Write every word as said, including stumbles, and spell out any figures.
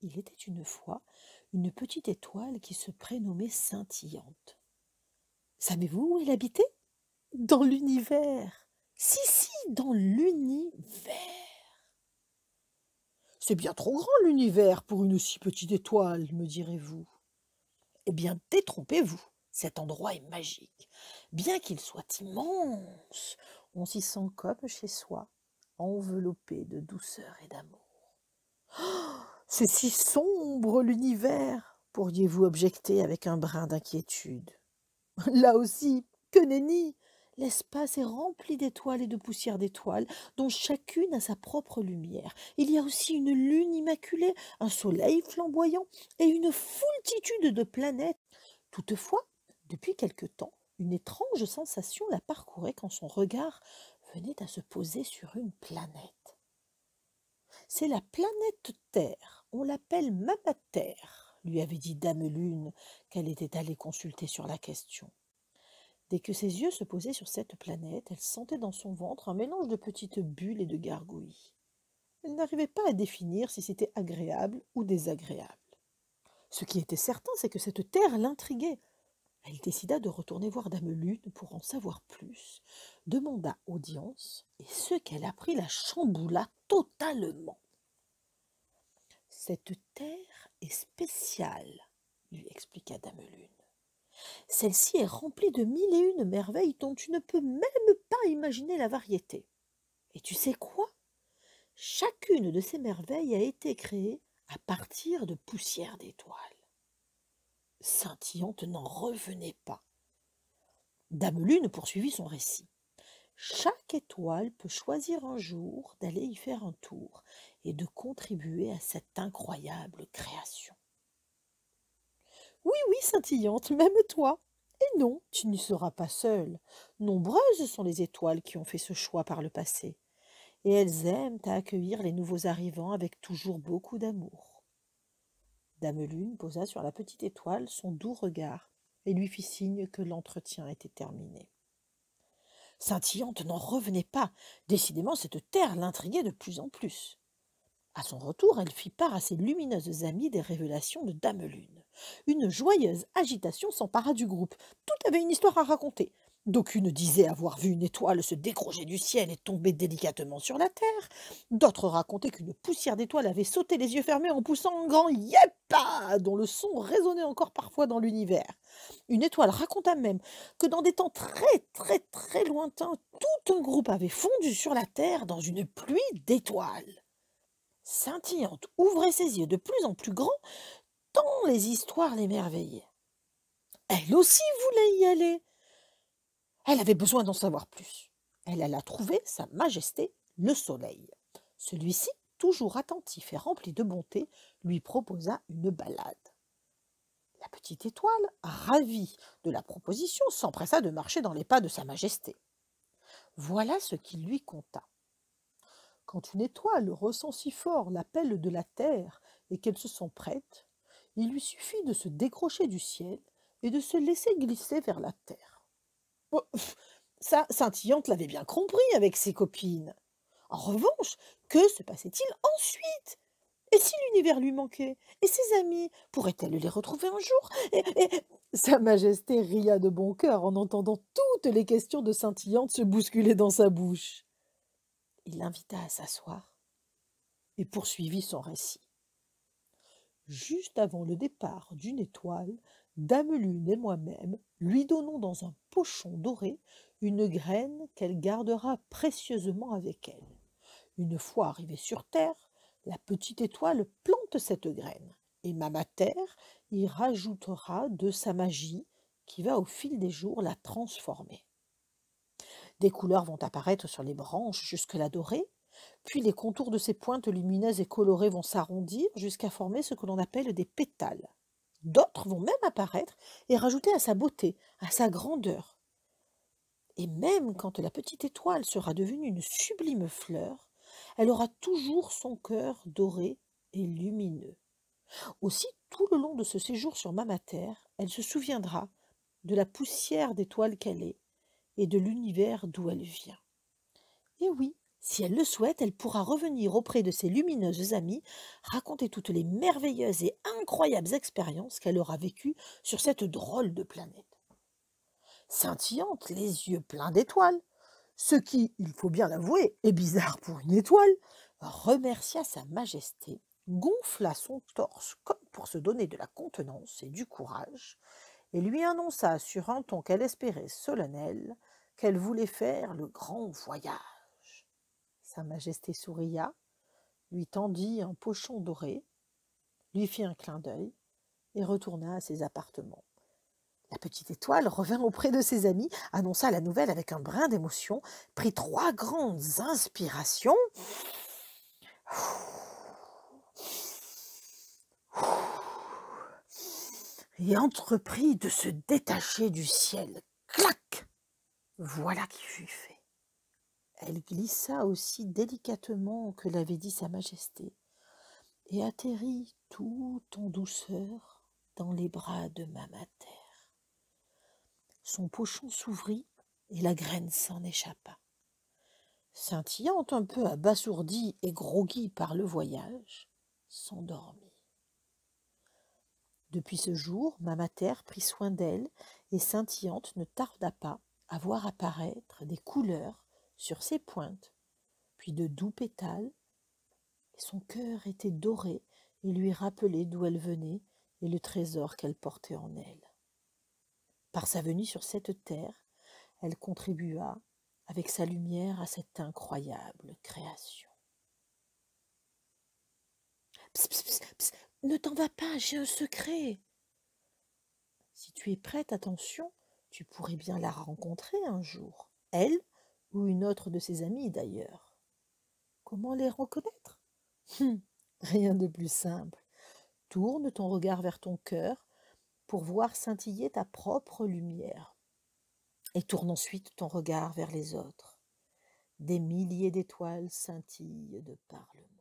il était une fois une petite étoile qui se prénommait Scintillante. Savez-vous où elle habitait? Dans l'univers. Si, si, dans l'univers. C'est bien trop grand l'univers pour une si petite étoile, me direz-vous. Eh bien, détrompez-vous, cet endroit est magique. Bien qu'il soit immense, on s'y sent comme chez soi, enveloppé de douceur et d'amour. C'est si sombre l'univers, pourriez-vous objecter avec un brin d'inquiétude. Là aussi, que nenni! L'espace est rempli d'étoiles et de poussières d'étoiles, dont chacune a sa propre lumière. Il y a aussi une lune immaculée, un soleil flamboyant et une foultitude de planètes. Toutefois, depuis quelque temps, une étrange sensation la parcourait quand son regard venait à se poser sur une planète. C'est la planète Terre, on l'appelle Mama Terre, lui avait dit Dame Lune, qu'elle était allée consulter sur la question. Dès que ses yeux se posaient sur cette planète, elle sentait dans son ventre un mélange de petites bulles et de gargouilles. Elle n'arrivait pas à définir si c'était agréable ou désagréable. Ce qui était certain, c'est que cette terre l'intriguait. Elle décida de retourner voir Dame Lune pour en savoir plus, demanda audience, et ce qu'elle apprit la chamboula totalement. Cette terre est spéciale, lui expliqua Dame Lune. Celle-ci est remplie de mille et une merveilles dont tu ne peux même pas imaginer la variété. Et tu sais quoi? Chacune de ces merveilles a été créée à partir de poussière d'étoiles. Scintillante n'en revenait pas. Dame Lune poursuivit son récit. Chaque étoile peut choisir un jour d'aller y faire un tour et de contribuer à cette incroyable création. Oui, oui, Scintillante, même toi. Et non, tu n'y seras pas seule. Nombreuses sont les étoiles qui ont fait ce choix par le passé, et elles aiment à accueillir les nouveaux arrivants avec toujours beaucoup d'amour. Dame Lune posa sur la petite étoile son doux regard et lui fit signe que l'entretien était terminé. Scintillante n'en revenait pas. Décidément, cette terre l'intriguait de plus en plus. À son retour, elle fit part à ses lumineuses amies des révélations de Dame Lune. Une joyeuse agitation s'empara du groupe. Toutes avaient une histoire à raconter. D'aucunes disaient avoir vu une étoile se décrocher du ciel et tomber délicatement sur la terre. D'autres racontaient qu'une poussière d'étoiles avait sauté les yeux fermés en poussant un grand yépa dont le son résonnait encore parfois dans l'univers. Une étoile raconta même que dans des temps très très très lointains, tout un groupe avait fondu sur la terre dans une pluie d'étoiles. Scintillante ouvrait ses yeux de plus en plus grands, tant les histoires l'émerveillaient. Elle aussi voulait y aller. Elle avait besoin d'en savoir plus. Elle alla trouver Sa Majesté le Soleil. Celui-ci, toujours attentif et rempli de bonté, lui proposa une balade. La petite étoile, ravie de la proposition, s'empressa de marcher dans les pas de Sa Majesté. Voilà ce qu'il lui conta. Quand une étoile ressent si fort l'appel de la terre et qu'elle se sent prête, il lui suffit de se décrocher du ciel et de se laisser glisser vers la terre. Oh, pff, ça, Scintillante l'avait bien compris avec ses copines. En revanche, que se passait-il ensuite? Et si l'univers lui manquait? Et ses amis? Pourrait-elle les retrouver un jour? et, et- Sa Majesté ria de bon cœur en entendant toutes les questions de Scintillante se bousculer dans sa bouche. Il l'invita à s'asseoir et poursuivit son récit. Juste avant le départ d'une étoile, Dame Lune et moi-même lui donnons dans un pochon doré une graine qu'elle gardera précieusement avec elle. Une fois arrivée sur Terre, la petite étoile plante cette graine, et Mama Terre y rajoutera de sa magie qui va au fil des jours la transformer. Des couleurs vont apparaître sur les branches jusque-là dorées, puis les contours de ces pointes lumineuses et colorées vont s'arrondir jusqu'à former ce que l'on appelle des pétales. D'autres vont même apparaître et rajouter à sa beauté, à sa grandeur. Et même quand la petite étoile sera devenue une sublime fleur, elle aura toujours son cœur doré et lumineux. Aussi, tout le long de ce séjour sur Mama Terre, elle se souviendra de la poussière d'étoile qu'elle est et de l'univers d'où elle vient. Et oui, Si elle le souhaite, elle pourra revenir auprès de ses lumineuses amies, raconter toutes les merveilleuses et incroyables expériences qu'elle aura vécues sur cette drôle de planète. Scintillante, les yeux pleins d'étoiles, ce qui, il faut bien l'avouer, est bizarre pour une étoile, remercia sa majesté, gonfla son torse comme pour se donner de la contenance et du courage, et lui annonça sur un ton qu'elle espérait solennel qu'elle voulait faire le grand voyage. Sa majesté souria, lui tendit un pochon doré, lui fit un clin d'œil et retourna à ses appartements. La petite étoile revint auprès de ses amis, annonça la nouvelle avec un brin d'émotion, prit trois grandes inspirations et entreprit de se détacher du ciel. Clac! Voilà qui fut fait. Elle glissa aussi délicatement que l'avait dit sa majesté et atterrit tout en douceur dans les bras de Mamater. Son pochon s'ouvrit et la graine s'en échappa. Scintillante, un peu abasourdie et groggy par le voyage, s'endormit. Depuis ce jour, Mamater prit soin d'elle et Scintillante ne tarda pas à voir apparaître des couleurs sur ses pointes, puis de doux pétales, et son cœur était doré et lui rappelait d'où elle venait et le trésor qu'elle portait en elle. Par sa venue sur cette terre, elle contribua avec sa lumière à cette incroyable création. Psst, psst, psst, psst, ne t'en vas pas, j'ai un secret. Si tu es prête, attention, tu pourrais bien la rencontrer un jour, elle ou une autre de ses amies d'ailleurs. Comment les reconnaître? Hum, Rien de plus simple. Tourne ton regard vers ton cœur pour voir scintiller ta propre lumière. Et tourne ensuite ton regard vers les autres. Des milliers d'étoiles scintillent de par le monde.